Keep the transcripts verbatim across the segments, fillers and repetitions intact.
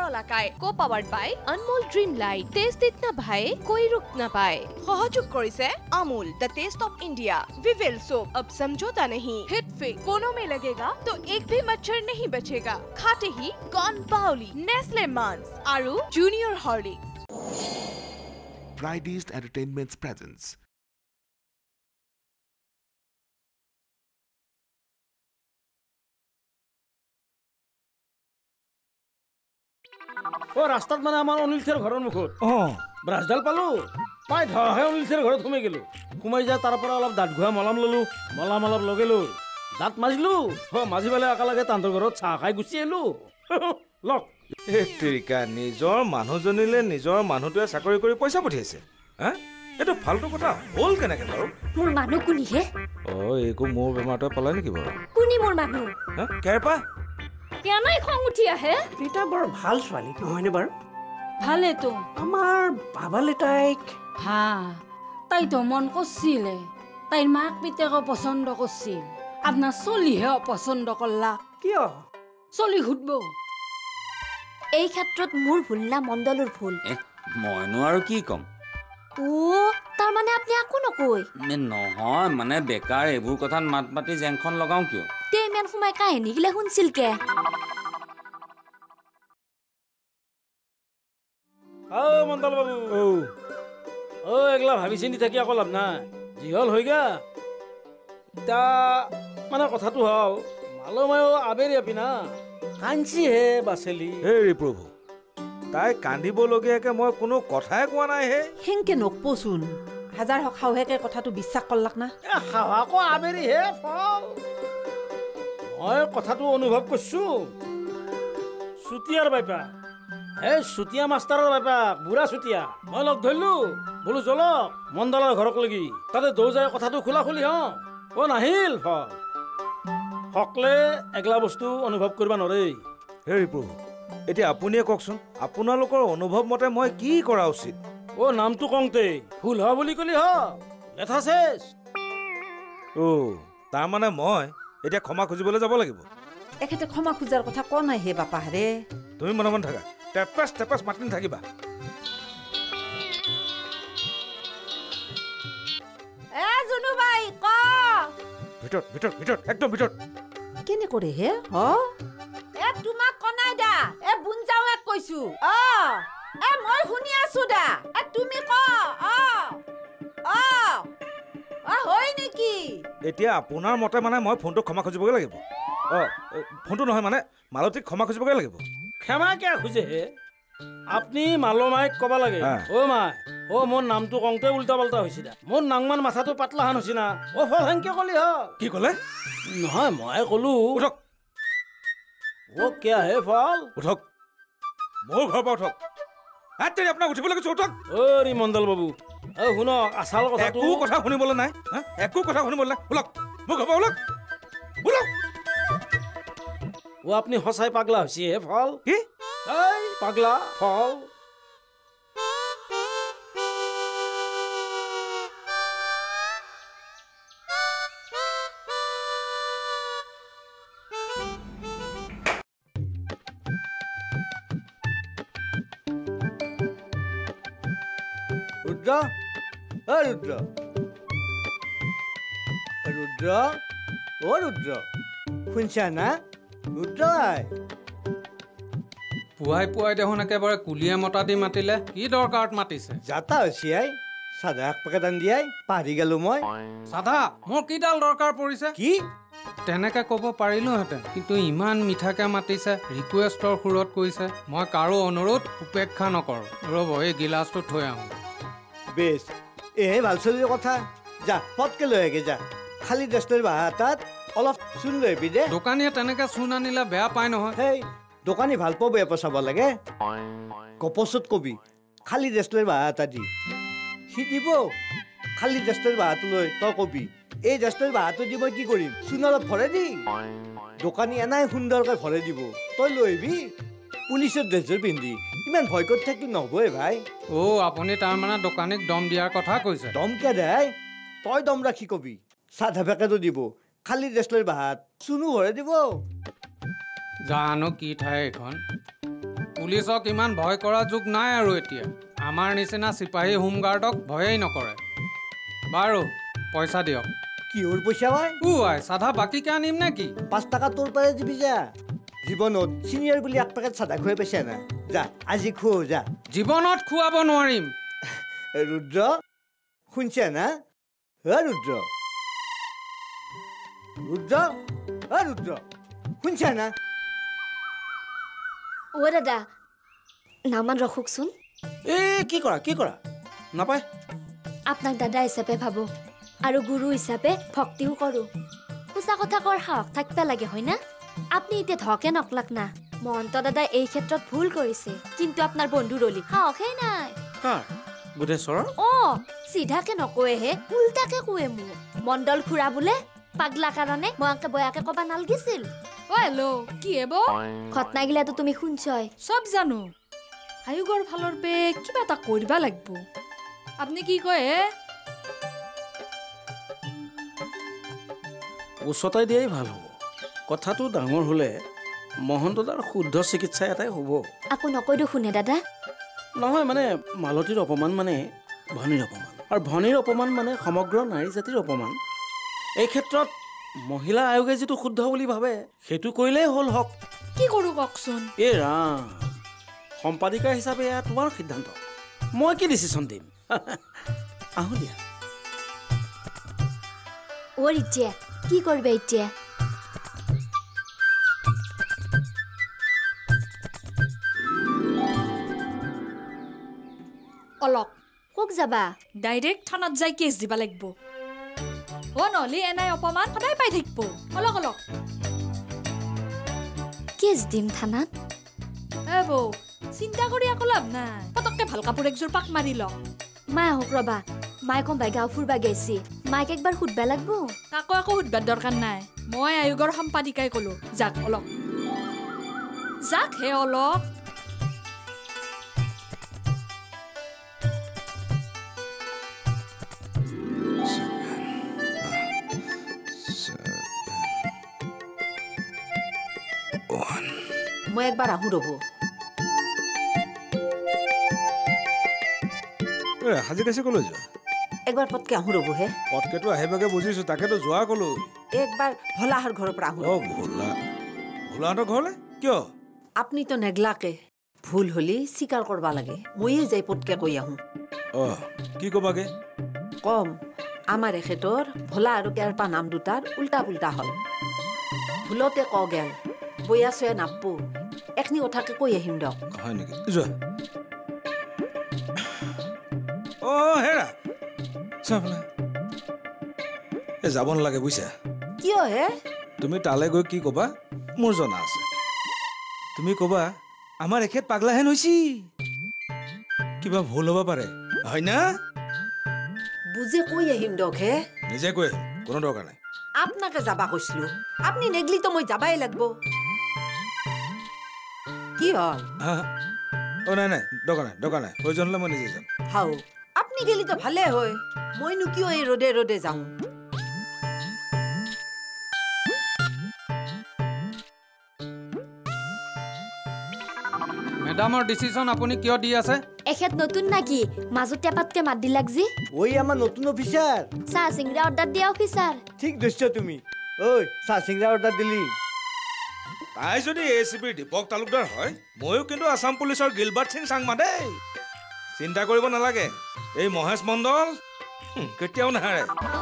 ললাকায় co powered by Anmol dream light taste ইতনা ভাই कोई रुक ना पाए সহযোগ কৰিছে Amul the taste of India Vivel soap अब समझौता नहीं हिट फिक कोनों में लगेगा तो एक भी मच्छर नहीं बचेगा खाते ही कॉर्न बाउली नेस्ले मांस आरु junior Horlicks Brighteast Entertainment's presence. ও রাস্তাত মানে আমার অনিল স্যার ঘরের মুখত ও ব্রাশডাল পালো পাই ধৰহে অনিল স্যার ঘৰত সোমাই গেলো সোমাই যায় তাৰ পৰা অলপ দাঁত ঘুৱা মলাম ললো মলাম অলপ লগালো দাঁত মাজিলো হ মাজি পেলাই একেলগে তান্তৰ ঘৰত চাহ খাই গুচি আহিলো লক তেৰিকা নিজৰ মানুহজনীলে নিজৰ মানুহটোৱে চাকৰি কৰি পইচা পঠিয়াইছে হা এইটো ফালতু কথা হ'ল কেনেকে বাৰু মোৰ মানুহ কোনি হে অ একো মোৰ বেমাৰটো পালে নেকি বাৰু কোনি মোৰ মানুহ হা কেৰপা কেনাই খং উঠি আহে এটা বৰ ভাল ছোৱালী নহয়নে বাৰু ভালে তো আমাৰ বাবালে তাইক হা তাই তো মন করছিলে তাইর মাক পিতেকে পছন্দ করছিল আপনার চলিহে অপছন্দ করলা কিয় চলি ঘুটব এই ক্ষেত্ৰত মোৰ ভুল না মণ্ডলৰ ভুল মইনো আৰু কি কম ও তাৰ মানে আপুনি আকো নকয় নহয় মানে বেকাৰ এইবোৰ কথাত মাত মাতি জেংখন লগাও কিয় তে ইমান সময় কাহিনী গিলা শুনছিল কে ও মণ্ডল বাবু ও ও এগলা ভাবি চিন্তি থাকি আকৌ লাভ নাই যি হল হৈ গা তা মানে কথাটো হল মালমায়ো আবেৰি আপি না কাঞ্চি হে বাচেলি হে প্ৰভু তাই কান্দিবলগীয়াকে মই কোনো কথাই কোৱা নাই হে হেংকে নকপচোন হাজাৰ হখাওহেকে কথাটো বিশ্বাস কৰলাক না এ হাৱাকো আবেৰি হে ফল মই কথাটো অনুভৱ কৰিছো চুতীয়াৰ বাইপা হে চুতীয়া মাষ্টাৰৰ বাইপা বুঢ়া চুতীয়া মই লগ ধৰিলো বোলো জলক মণ্ডলৰ ঘৰক লাগি তাতে দৌ যায় কথাটো খোলা খুলি হ অ নাহিল ফল সকলে এগলা বস্তু অনুভৱ কৰিব নোৱাৰে হে প্ৰভু এতিয়া আপুনিয়ে কওকচোন আপোনালোকৰ অনুভৱ মতে মই কি কৰা উচিত ও নামটো কওঁতে ভুল হ বুলি কলি হ লেঠা চেছ অ তাৰমানে মই এতিয়া ক্ষমা খুজিবলৈ যাব লাগিব এখেতে ক্ষমা খোজাৰ কথা কোৱা নাই হে বাপা ৰে তুমি মনে মনে থাকা টেপাচ টেপাচ মাতি নাথাকিবা এ জুনু বাই ক ভিতৰত ভিতৰত ভিতৰত একদম ভিতৰত কেনে কৰে হে হ এ তোমাক কনাই দা এ বুনজাওয়ে কৈছো অ এ মই শুনি আছো দা এ তুমি ক অ অ অ হয় নেকি এতিয়া আপোনাৰ মতে মানে মই ফোনটো ক্ষমা খুজিবগৈ লাগিব অ ফোনটো নহয় মানে মালতীক ক্ষমা খুজিবগৈ লাগিব ক্ষমা কিয় খুজে আপনি মালমাইক কবা লাগে ও মাই ও মোৰ নামটো কওঁতে উল্টা পাল্টা হৈছে দা মোৰ নাংমান মাথাটো পাতলা হান হৈছে না ও ফল হেংকে কলি হ কি ক'লে নহয় মই কলো উঠক ও কিয় হে ফল উঠক মোৰ ঘৰৰ পৰা উঠক আত্তে আপোনাক উঠিবলৈ কৈছো উঠক ও ৰি মণ্ডল বাবু ও শুনক আচল কথাটো একো কথা শুনিবলৈ নাই একো কথা শুনিবলৈ নাই উলক মোৰ ঘৰৰ পৰা উলক উলক ও আপনি সঁচাই পাগলা হৈছে হে ফল কি এই পাগলা ফল रुद्र ओ रुद्र रुद्र ओ रुद्र শুনছা না रुद्र পুৱাই পুৱাই দেখোন একেবাৰে কুলিয়ে মতা দি মাতিলে কি দৰকাৰত মাতিছে যাতা হৈছে আই সাদা এক পেকেট আন দিয়াই পাহৰি গেলো মই সাদা মোৰ কিডাল দৰকাৰ পৰিছে কি তেনেকে ক'ব পাৰিলোহেঁতেন কিন্তু ইমান মিঠাকে মাতিছে ৰিকুৱেষ্টৰ সুৰত কৈছে মই কাৰো অনুৰোধ উপেক্ষা নকৰোঁ ৰ'ব এই গিলাচটো থৈ আহোঁ বেছ এহে ভাল চলিৰ কথা যা পটকে লৈ আগে যা খালি ডেষ্টৰ বাহা তাত অলপ চুন লৈ আহিবি দে দোকানীয়ে তেনেকে চুন আনিলে বেয়া পায় নহয় সেই দোকানী ভাল পাব বেয়া পচাব লাগে গপচত কবি খালি ডেষ্টৰ বাহা এটা দি সি দিব খালি ডেষ্টৰ বাহাটো লৈ তই কবি এই ডেষ্টৰ বাহাটো দি মই কি কৰিম চুন অলপ ভৰাই দি দোকানী এনাই সুন্দৰকৈ ভৰাই দিব তই লৈ আহিবি পুলিচৰ ড্ৰেছযোৰ পিন্ধি ইমান ভয় কৰি থাকিলে নহবই ভাই অ আপুনি তাৰমানে দোকানীক দম দিয়াৰ কথা কৈছে দম কে দে তই দম ৰাখি কবি সাধা পেকেটো দিব খালি ড্ৰেছৰ বাহাত চুনো ভৰাই দিব জানো কি ঠাই এখন পুলিচক ইমান ভয় কৰা যুগ নাই আৰু এতিয়া আমাৰ নিচিনা চিপাহী হোমগাৰ্ডক ভয়েই নকৰে বাৰু পইচা দিয়ক কিহৰ পইচা ভাই ও আই সাধা বাকীকে আনিম নেকি পাঁচ টকা তোৰ পৰাই দিবি যা জীৱনত চিনিয়ৰ বুলি এক পেকেট চাদা খুৱাই পাইছা না যা আজি খুৱ যা জীৱনত খুৱাব নোৱাৰিম ৰুদ্ৰ শুনছা না হে ৰুদ্ৰ ৰুদ্ৰ হে ৰুদ্ৰ শুনছা না অ দাদা নামান ৰখকচোন এ কি কৰা কি কৰা নাপায় আপোনাক দাদা হিচাপে ভাবো আৰু গুৰু হিচাপে ভক্তিও কৰো সঁচা কথা কৰ সাহস থাকিব লাগে হয় না আপনি এতিয়া ধকে নকলাক না মহন্ত দাদা এই ক্ষেত্ৰত ভুল কৰিছে কিন্তু আপোনাৰ বন্ধু ৰলি সাহসেই নাই কাৰ বুধেশ্বৰৰ অ চিধাকে নকয়েহে উল্টাকে কয়ে মোক মণ্ডল খুৰা বোলে পাগলা কাৰণে ময়াকে বয়াকে কবা নালগিছিল ও হেল্ল' কি হেব ঘটনা গিলাতো তুমি শুনছয় সব জানো আয়োগৰ ফালৰ পে কিবা এটা কৰিবা লাগিব আপনি কি কয় হে উচতাই দিয়াই ভাল হ'ব কথাটো ডাঙৰ হ'লে মহন্তদাৰ শুদ্ধ চিকিৎসা এটাই হ'ব আকৌ নকয়তো শুনে দাদা নহয় মানে মালতীৰ অপমান মানে ভনীৰ অপমান আৰু ভনীৰ অপমান মানে সমগ্ৰ নাৰী জাতিৰ অপমান এই ক্ষেত্ৰত মহিলা আয়োগে যিটো শুদ্ধ বুলি ভাবে সেইটো কৰিলেই হ'ল হক কি কৰো কওকচোন এ ৰাম সম্পাদিকা হিচাপে এয়া তোমাৰ সিদ্ধান্ত মই কি ডিচিশ্যন দিম আহো দিয়া অ এতিয়া কি কৰিবা এতিয়া অলক কক যাবা ডাইৰেক্ট থানাত যাই কেছ দিবা লাগিব ও নহলে এনাই অপমান সদায় পাই থাকিব অলক অলক কেছ দিম থানাত এ বৌ চিন্তা কৰি একো লাভ নাই পটককে ভাল কাপোৰ একযোৰ পাক মাৰি ল মায়ে হওক ৰবা মায়ে কম বাই গাঁও ফুৰবা গেছি মাইক একবাৰ সুধবা লাগব কাকো একো সুধবার দৰকাৰ নাই মই আয়োগৰ সম্পাদিকাই কলো যাক অলক যাক হে অলক মই একবাৰ আহো ৰ'ব হাজি কাছে কলৈ যোৱা একবাৰ পটকে আহো ৰ'ব হে পটকেটো আহিবাকে বুজিছো তাকেতো যোৱা কলৈ একবাৰ ভোলাহাৰ ঘৰৰ পৰা আহো অ ভোলা ভোলাহঁতৰ ঘৰলে কিয় আপনি তো নেগলাকে ভুল হলি স্বীকাৰ কৰবা লাগে ময়ে যাই পটকে কৈ আহো অ কি কবাগে কম আমাৰ এখেতৰ ভোলা আৰু কেৰপা নাম দুটাৰ উল্টা পুল্টা হল ভুলতে ক গেল বয়া চয়া নাপো এখনি কথাকে কৈ আহিম দক হয় নেকি যোৱা অ হেৰা চাবলা এ যাব নালাগে বুইছা কিয় হে তুমি তালৈ গৈ কি কবা মোৰ জনা আছে তুমি কবা আমাৰ এখেত পাগলাহেন হৈছি কিবা ভুল হ'ব পাৰে হয় না বুজি কৈ আহিম দক হে নিজে কৈ কোনো দৰকাৰ নাই আপনাকে যাবা কৈছিলো আপনি নেগলি তো মই যাবাই লাগব কি হল অ নাই নাই দৰকাৰ নাই দৰকাৰ নাই প্ৰয়োজন হলে মই নিজে যাম হাও আপনি গেলি তো ভালে হয় মইনো কিয় এই ৰদে ৰদে যাওঁ মেডামৰ ডিসিশন আপুনি কিয় দি আছে এখেত নতুন নাকি মাজত টেপাতকে মাত দিলাক জি ওই আমাৰ নতুন অফিচাৰ চাহ চিংৰা অৰ্ডাৰ দিয়া অফিচাৰ ঠিক দৈছ তুমি ঐ চাহ চিংৰা অৰ্ডাৰ দিলি তাই যদি এ চি পিৰ দীপক তালুকদাৰ হয় ময়ো কিন্তু আসাম পুলিচৰ গিলবাৰ্ট সিং চাংমা দেই চিন্তা কৰিব নালাগে এই মহেশ মণ্ডল কেতিয়াও নাহাৰে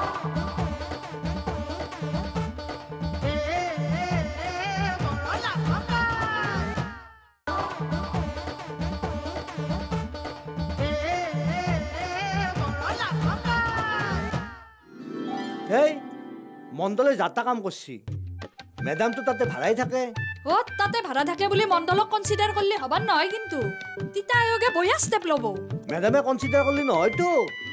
হেই মণ্ডলে যাতা কাম কৰছি মেডামটো তাতে ভাড়াই থাকে ও তাতে ভাড়া থাকে বুলি মণ্ডলক কনসিডাৰ করলে হবার নহয় কিন্তু তিতা আয়োগে বয়া স্টেপ লব মেডামে কনসিডাৰ কৰলি নহয়তো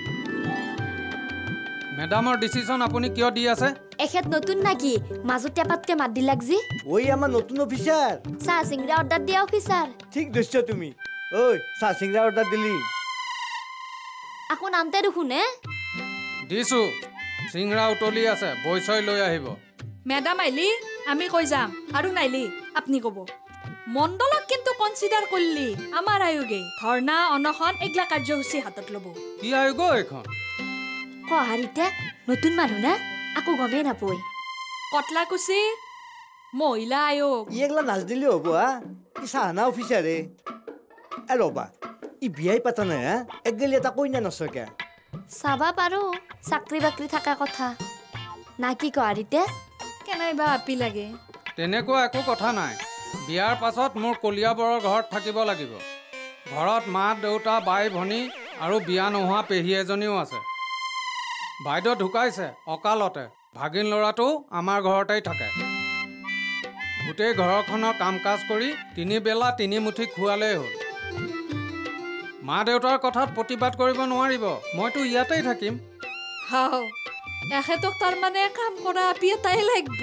মেডামৰ ডিসিশন আপুনি কিয় দি আছে এখেত নতুন নাকি মাজত টেপাতকে মাত দিলাক জি ওই আমাৰ নতুন অফিচাৰ চাহ চিংৰা অৰ্ডাৰ দিয়া অফিচাৰ ঠিক দৈছ তুমি ঐ চাহ চিংৰা অৰ্ডাৰ দিলি আকৌ নামতে দেখোন হে দিছো চিংৰা উতলি আছে বৈছয় লৈ আহিব মেডাম আইলি আমি কৈ যাম আৰু নাইলি আপনি কব মণ্ডলক কিন্তু কনচিডাৰ কৰিলি আমাৰ আয়োগে ধৰ্ণা অনশন এগলা কাৰ্যসূচী হাতত ল'ব কি আয়োগ এখন কহাৰিতে নতুন মানুহ না আকৌ গমেই নাপয় কটলাকুছি মহিলা আয়োগ ই এগলা নাচ দিলে হ'ব হা ই চাহানা অফিচাৰে এ ৰ'বা ই বিয়াই পাতা নাই হা একগেলি এটা কইনা নচকে চাবা পাৰো চাকৰি বাকৰি থকা কথা না কি কহাৰিতে কেনাইবা আপি লাগে তেনেকুৱা একো কথা নাই বিয়াৰ পাছত মোৰ কলিয়াবৰৰ ঘৰত থাকিব লাগিব ঘৰত মা দেউতা বাই ভনী আৰু বিয়া নোহোৱা পেহী এজনীও আছে বাইদেউ ঢুকাইছে অকালতে ভাগিন ল'ৰাটো আমাৰ ঘৰতেই থাকে গোটেই ঘৰখনৰ কাম কাজ কৰি তিনিবেলা তিনি মুঠি খোৱালেই হ'ল মা দেউতাৰ কথাত প্ৰতিবাদ কৰিব নোৱাৰিব মইতো ইয়াতেই থাকিম হাও এখেতক তাৰমানে কাম কৰা আপি এটাই লাগিব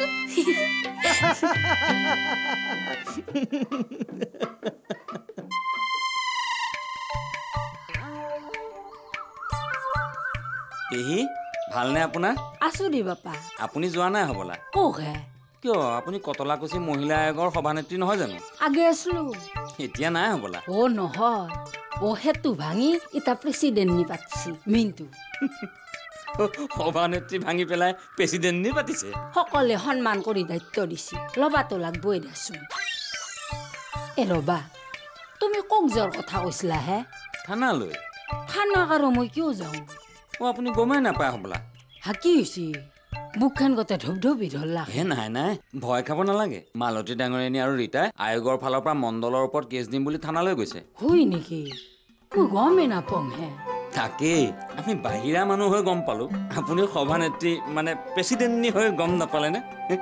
পেহী ভালনে আপোনাৰ আছো দি বাপা আপুনি যোৱা নাই হ'বলা কোহে কিয় আপুনি কটলাকুছি মহিলা আয়োগৰ সভানেত্ৰী নহয় জানো আগে আছিলো এতিয়া নাই হ'বলা অ নহয় অ হেতু ভাঙি ইটা প্ৰেচিডেণ্ট নি পাতিছি মিনটো সভানেত্ৰী ভাঙি পেলাই প্ৰেচিডেণ্ট নি পাতিছে সকলে সন্মান কৰি দায়িত্ব দিছি লবাতো লাগবই দেচোন এ ৰবা তুমি কক যোৱাৰ কথা কৈছিলা হে থানালৈ থানাক আৰু মই কিয় যাওঁ অ আপুনি গমেই নাপায় হ'বলা হা কি হৈছে বুকখান গতে ধপ ধপি ধৰলা হে নাই নাই ভয় খাব নালাগে মালতী ডাঙৰীয়ানী আৰু ৰীতাই আয়োগৰ ফালৰ পৰা মণ্ডলৰ ওপৰত কেছ দিম বুলি থানালৈ গৈছে হয় নেকি মই গমেই নাপাম হে তাকেই আমি বাহিৰা মানুহ হৈ গম পালো আপুনি সভানেত্ৰী মানে প্ৰেচিডেণ্টনী হৈ গম নাপালেনে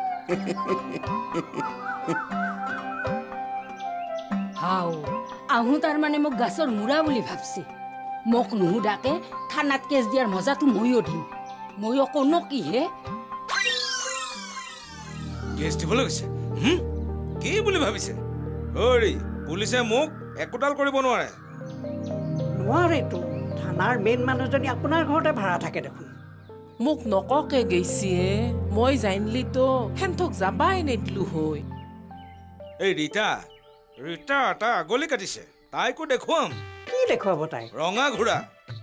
হাও আহো তাৰমানে মোক গাছৰ মূৰা বুলি ভাবছি মোক নুসুধাকে থানাত কেছ দিয়াৰ মজাটো ময়ো দিম ময়ো কোনো কি হে কেছ দিবলৈ গৈছে কি বুলি ভাবিছে অৰি পুলিচে মোক একোটাল কৰিব নোৱাৰে নোৱাৰেতো থানাৰ মেইন মানুহজনী আপোনাৰ ঘৰতে ভাড়া থাকে দেখোন মোক নককে গৈছিয়ে মই জানিলিতো হেনথক যাবাই নেদিলো হৈ এই ৰীতা ৰীতা এটা আগলি কাটিছে তাইকো দেখুৱাম কি দেখুৱাব তাই ৰঙা ঘোঁৰা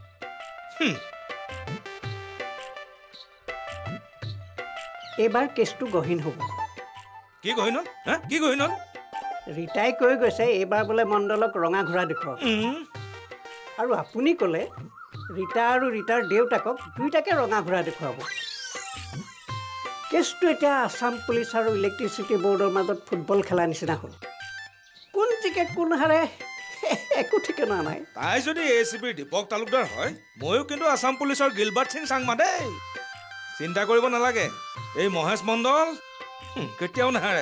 এইবাৰ কেছটো গহীন হ'ব কি গহীন হা কি গহীন ৰীতাই কৈ গৈছে এইবাৰ বোলে মণ্ডলক ৰঙা ঘোঁৰা দেখুৱাব আৰু আপুনি ক'লে ৰীতা আৰু ৰীতাৰ দেউতাকক দুইটাকে ৰঙা ঘোঁৰা দেখুৱাব কেছটো এতিয়া আছাম পুলিচ আৰু ইলেক্ট্ৰিচিটি বৰ্ডৰ মাজত ফুটবল খেলা নিচিনা হ'ল কোন জিকে কোন হাৰে একো ঠিকনা নাই তাই যদি এ চি পিৰ দীপক তালুকদাৰ হয় ময়ো কিন্তু আছাম পুলিচৰ গিলবাৰ্ট সিং চাংমা দেই চিন্তা কৰিব নালাগে এই মহেশ মণ্ডল কেতিয়াও নাহাৰে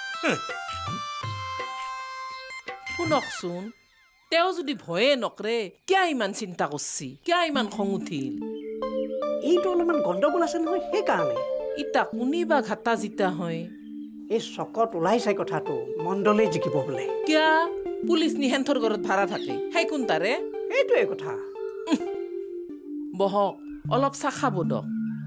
শুনকচোন তেওঁ যদি ভয়ে নকৰে কিয় ইমান চিন্তা কৰছি কিয় ইমান খং উঠিল এইটো অলপমান গণ্ডগোল আছে নহয় সেইকাৰণে ইতা কোনিবা ঘাটা জিতা হয় এই চকত ওলাইছে কথাটো মণ্ডলে জিকিব বোলে কিয় পুলিচ নিহেন্থৰ ঘৰত ভাড়া থাকে সেই কোন তাৰে এইটোৱে কথা বহক অলপ চাহ খাব দক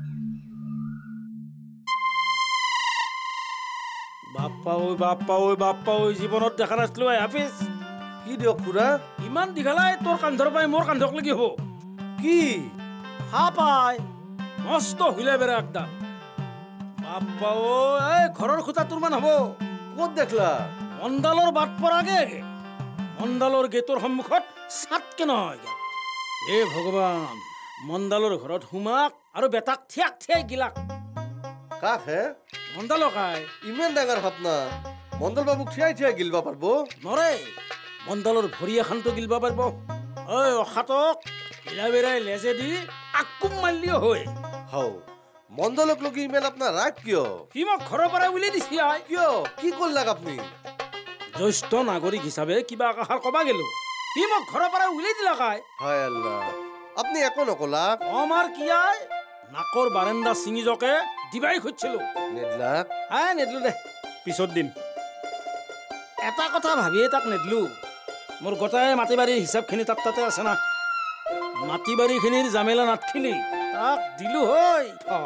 বাপ্পা ঐ বাপ্পা ঐ বাপ্পা ঐ জীৱনত দেখা নাছিলো আই হাফিজ কি দিয়ক খুৰা ইমান দীঘলাই তোৰ কান্ধৰ পাই মোৰ কান্ধক লাগি হ'ব কি হা পাই মস্ত হুলে বেৰা একদম বাপ্পা ঐ এই ঘৰৰ খুটা তোৰ মান হ'ব ক'ত দেখলা মণ্ডালৰ বাট পৰাগে মণ্ডালৰ গেটৰ সন্মুখত চাটকে নহয় এ ভগৱান মণ্ডালৰ ঘৰত সোমাক আৰু বেটাক থিয়াক থিয়াই গিলাক কাক হে মণ্ডালক আই ইমান ডাঙৰ ভাবনা মণ্ডল বাবুক থিয়াই থিয়াই গিলবা পাৰব নৰে মণ্ডালৰ ভৰি এখানটো গিলবা পাৰিব ঐ অখাতক গিলা বেৰাই লেজে দি আকুম মাৰিলিও হয় হাও মণ্ডলক লগি ইমান আপোনাৰ ৰাগ কিয় সি মোক ঘৰৰ পৰা উলিয়াই দিছি আই কিয় কি কৰলাক আপুনি জ্যেষ্ঠ নাগৰিক হিচাপে কিবা একাষাৰ কবা গেলো সি মোক ঘৰৰ পৰা উলিয়াই দিলা কাই হায় আল্লাহ আপুনি একো নকলাক আমাৰ কি আই নাকৰ বাৰেন্দা ছিঙি জকে দিবাই খুজিছিলো নেদলাক আই নেদলো দে পিছত দিম এটা কথা ভাবিয়ে তাক নেদলো মোৰ গোটাই মাটি বাৰীৰ হিচাপখিনি তাত তাতে আছে না মাটি বাৰীখিনিৰ জামেলা নাথখিলি তাক দিলো হয় ফল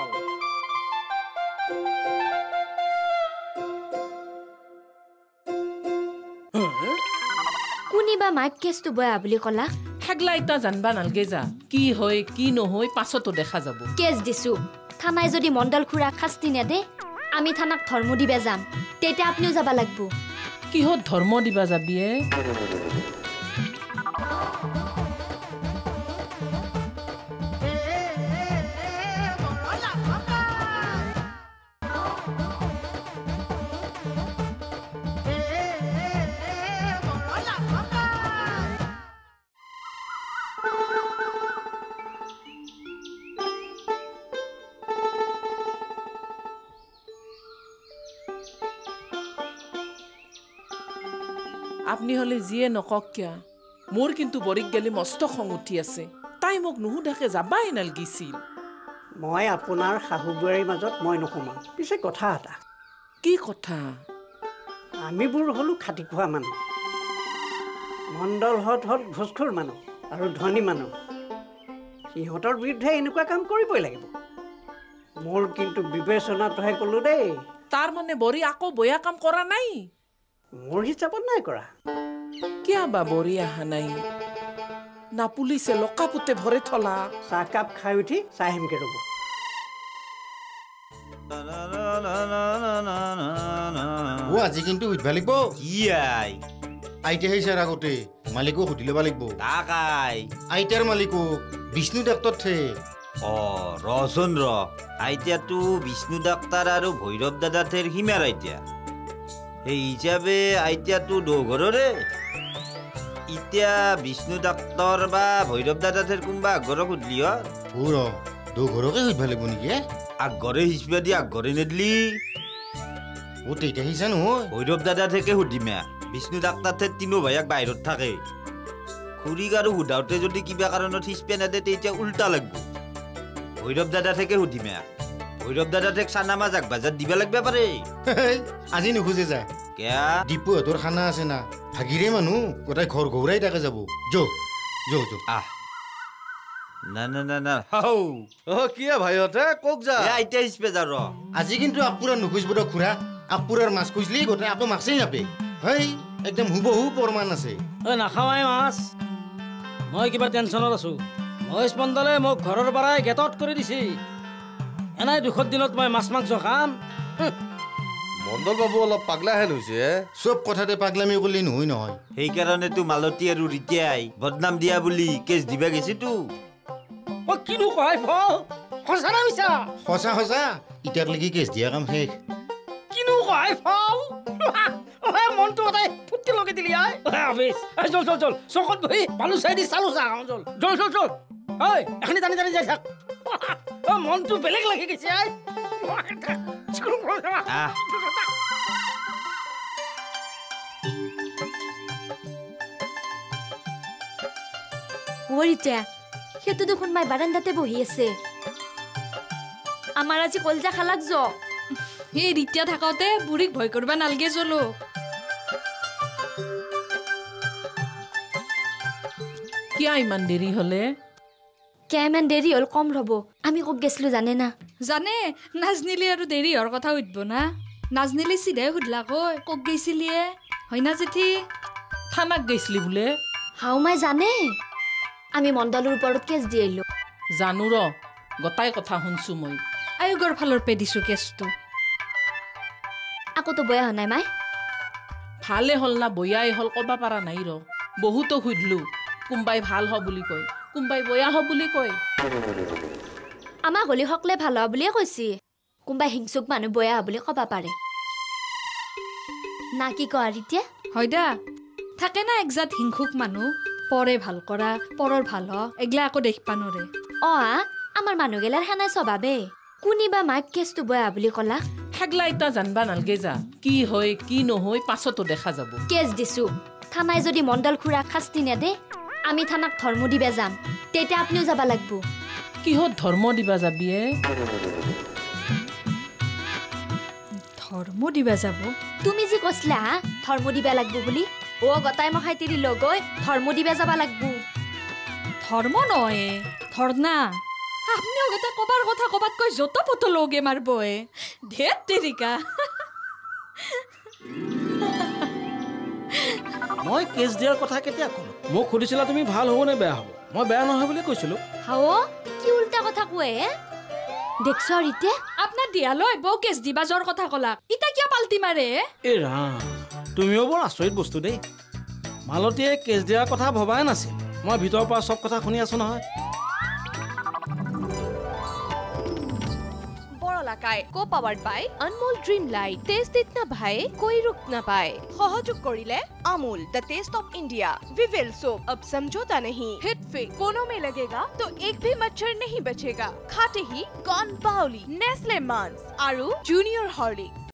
কোনিবা মাইক কেছটো বয়া বুলি কলা হেগলা ইতা জানবা নালগে যা কি হয় কি নহয় পাছতো দেখা যাব কেছ দিছো থানাই যদি মণ্ডল খুৰা শাস্তি নেদে আমি থানাক ধৰ্ম দিবে যাম তেতিয়া আপনিও যাবা লাগব কিহত ধৰ্ম দিবা যাবিয়ে আপনি হলে যিয়ে নকক কিয়া মোৰ কিন্তু বৰিক গেলি মস্ত খং উঠি আছে তাই মোক নুহুধাকে যাবাই নালগিছিল মই আপোনাৰ শাহু বোৱাৰীৰ মাজত মই নোসোমাম পিছে কথা এটা কি কথা আমিবোৰ হলো খাটি খোৱা মানুহ মণ্ডলহঁত হ'ল ঘোষখোৰ মানুহ আৰু ধনী মানুহ সিহঁতৰ বিৰুদ্ধে এনেকুৱা কাম কৰিবই লাগিব মোৰ কিন্তু বিবেচনাটোহে ক'লো দেই তাৰ মানে বৰি আকৌ বয়া কাম কৰা নাই মোৰ হিচাপত নাই কৰা কিয়া বা বৰি আহা নাই না পুলিচে লকাপুতে ভৰে থলা চাহকাপ খাই উঠি চাহিমকে ৰ'ব ও আজি কিন্তু উঠবা লাগিব কি আই আইতে আহিছাৰ আগতে মালিকো সুধি ল'ব লাগিব তাক আই আইতাৰ মালিকো বিষ্ণু ডাক্তৰ থে অ ৰচোন ৰ আইতিয়াতো বিষ্ণু ডাক্তাৰ আৰু ভৈৰৱ দাদাৰ থেৰ সীমাৰ আইতিয়া সেই হিচাপে আইতিয়াতো দোঘৰৰে এতিয়া বিষ্ণু ডাক্তৰ বা ভৈৰৱ দাদা থেৰ কোনোবা আগঘৰক সুধলি হয় দোঘৰকে সুধবা লাগিব নেকি আগঘৰে হিচবা দি আগঘৰে নেদলি ও তেইতা হিচা নহয় ভৈৰৱ দাদা থেকে সুধিমা বিষ্ণু ডাক্তাৰ থেৰ তিনো ভাইয়াক বাহিৰত থাকে খুৰীক আৰু সুধাওঁতে যদি কিবা কাৰণত হিচপে নেদে তেতিয়া উল্টা লাগব ভৈৰৱ দাদা থেকে সুধিমা ভৈৰৱ দাদা থেক চানা মাছ আগ বাজাত দিবা লাগবা পাৰে আজি নুখোজে যা কেয়া ডিপুহঁতৰ খানা আছে না ভাগিৰে মানুহ গোটাই ঘৰ ঘৌৰাই থাকে যাব যো যো যো আহ না না না না হাও অ কিয়া ভাইহঁতে কক যা এ আইতা হিচপে যা ৰ আজি কিন্তু আপুৰাৰ নুখোজব ৰ খুৰা আপুৰাৰ মাছ খুজলি গোটাই আকৌ মাছেই নাপে হেই একদম হুবহু প্ৰমাণ আছে ঐ নাখাৱাই মাছ মই কিবা টেনশ্যনত আছো মহেশ মণ্ডলে মোক ঘৰৰ পৰাই গেটত কৰি দিছে এনাই দুখৰ দিনত মই মাছ মাংস খাম মণ্ডল বাবু অলপ পাগলাহেন হৈছে চব কথাতে পাগলামি কৰিলে নহয় নহয় সেইকাৰণেতো মালতী আৰু ৰিতিয়াই বদনাম দিয়া বুলি কেছ দিবা গেছিতো অ কিনো কয় ফল সঁচা না মিছা সঁচা সঁচা ইটাক লাগি কেছ দিয়া কাম শেষ কিনো কয় ফল মনটো এটাই ফুটি লগাই দিলি আই চল চল চল চকত বহি বালু চাই দি চালো চা চল চল চল চল ঐ এখনি টানি টানি যাই থাক মনটো বেলেগ লাগি গৈছে আই ওৰিতা সেইটো দেখোন মাই বাৰান্দাতে বহি আছে আমাৰ আজি কলজা খালাক য সেই ৰিতিয়া থাকোতে বুঢ়ীক ভয় কৰিব নালগে চলো কিয়া ইমান দেৰি হলে কেমান দেৰি হল কম ৰব আমি কক গেছলো জানে না জানে নাজনিলি আৰু দেৰি হোৱাৰ কথা উঠব না নাজনিলি চিধাই সুধলা কৈ কক গৈছিলিয়ে হয় না জেঠি থানাক গৈছিলি বোলে হাও মাই জানে আমি মণ্ডলৰ ওপৰত কেছ দি আহিলো জানো ৰ গটাই কথা শুনছো মই আয়োগৰ ফালৰ পে দিছো কেছটো আকৌতো বয়া হোৱা নাই মাই ভালে হল না বয়াই হল কবা পাৰা নাই ৰ বহুতো সুধলো কোনবাই ভাল হ বুলি কয় কোনবাই বয়া হ বুলি কয় আমাৰ গলি সকলে ভাল হোৱা বুলিয়ে কৈছি কোনবাই হিংসুক মানুহ বয়া হোৱা বুলি কবা পাৰে না কি কয় এতিয়া হয় দা থাকে না একজাত হিংসুক মানুহ পৰে ভাল কৰা পৰৰ ভাল হ এগলা আকৌ দেখিবা নৰে অ আমাৰ মানুহ গেলাৰ হেনাই স্বভাৱে কোনিবা মাইক কেছটো বয়া বুলি কলা হেগলা ইতা জানবা নালগে যা কি হয় কি নহয় পাছতো দেখা যাব কেছ দিছো থানাই যদি মণ্ডল খুৰা শাস্তি নেদে আমি থানাক ধৰ্ম দিবে যাম তেতিয়া আপনিও যাবা লাগব কিহত ধৰ্ম দিবা যাবিয়ে ধৰ্ম দিবা যাব তুমি যি কৈছিলা ধৰ্ম দিবা লাগব বুলি ও গটাই মখাই তিৰি লগৈ ধৰ্ম দিবা যাবা লাগব ধৰ্ম নহয় ধৰ্ণা আপনিও গোটেই কবাৰ কথা কবাত কৈ যত পত লগে মাৰবয়ে ধেত তেৰিকা মই কেছ দিয়াৰ কথা কেতিয়া ক'লো মোক সুধিছিলা তুমি ভাল হ'ব নে বেয়া হ'ব মই বেয়া নহয় বুলি কৈছিলো হাও কি উল্টা কথা কয় হে দেখছ ৰিতে আপনাৰ দিয়ালৈ বৌ কেছ দিবা জৰ কথা কলা ইটা কিয় পাল্টি মাৰে এ ৰাম তুমিও বৰ আচৰিত বস্তু দেই মালতীয়ে কেছ দিয়াৰ কথা ভবাই নাছিল মই ভিতৰৰ পৰা সব কথা শুনি আছো নহয় বড়লাকাই co powered by Anmol dream light taste ইতনা ভাই कोई रुक ना पाए সহযোগ কৰিলে Amul the taste of India Vivel soap अब समझौता नहीं हिट फिक कोनों में लगेगा तो एक भी मच्छर नहीं बचेगा खाते ही कॉर्न बाउली नेस्ले मांस आरु जूनियर हॉर्लिक्स